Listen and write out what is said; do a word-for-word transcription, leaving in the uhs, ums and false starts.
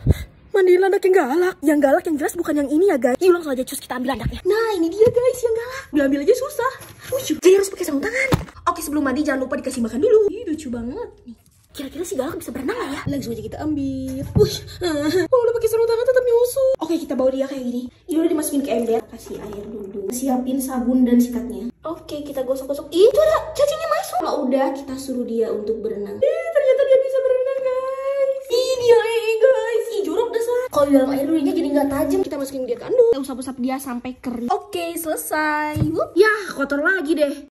Mandiin landak yang galak. Yang galak yang jelas bukan yang ini ya guys. Yuk langsung aja cus kita ambil landaknya. Nah ini dia guys yang galak. Diambil aja susah. Wuih, jadi harus pakai sarung tangan. Oke sebelum mandi jangan lupa dikasih makan dulu. Ih lucu banget nih. Kira-kira si galak bisa berenang gak ya? Langsung aja kita ambil. Wih, kalau udah pakai sarung tangan tetap nyusu. Oke kita bawa dia kayak gini. Ini udah dimasukin ke ember. Kasih air dulu. Siapin sabun dan sikatnya. Oke kita gosok-gosok. Ih, itu ada cacingnya masuk. Kalau udah kita suruh dia untuk berenang. Eh ternyata dia bisa berenang guys. Ih dia eh guys. Ih jorok dasar. Kalau di dalam air dulunya jadi nggak tajam. Kita masukin dia ke anduk. Kita usap-usap dia sampai kering. Oke selesai. Wup. Yah kotor lagi deh.